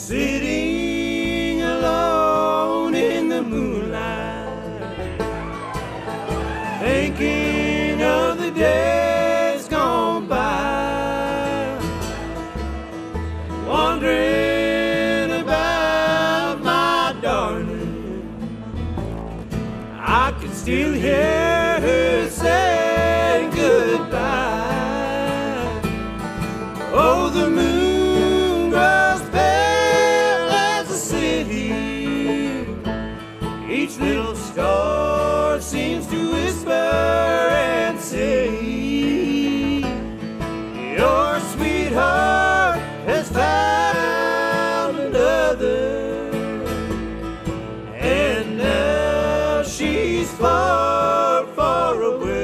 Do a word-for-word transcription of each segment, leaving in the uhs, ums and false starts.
sitting alone in the moonlight, thinking of the days gone by, wondering about my darling. I can still hear her saying goodbye. Oh, the moon grows pale as the city. Each little star seems to whisper and say, your sweetheart has found another, and now she's far, far away.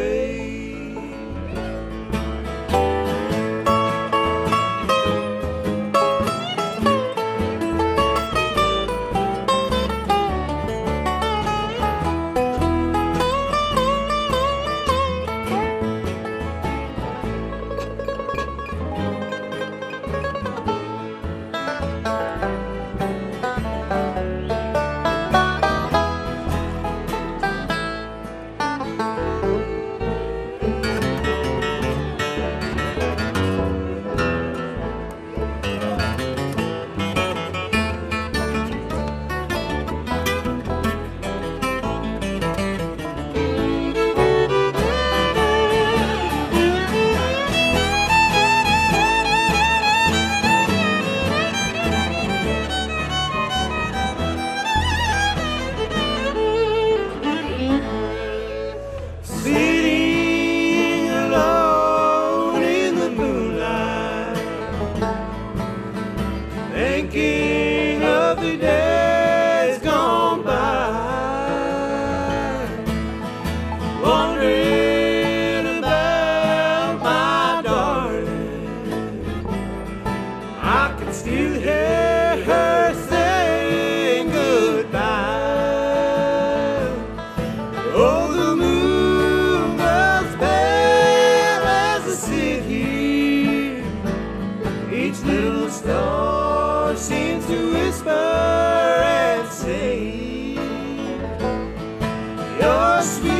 Sitting alone in the moonlight, thinking of the days gone by, wondering about my darling. I can still hear her saying goodbye. Oh, the moon goes pale as the city. Each little star seems to whisper and say, your sweet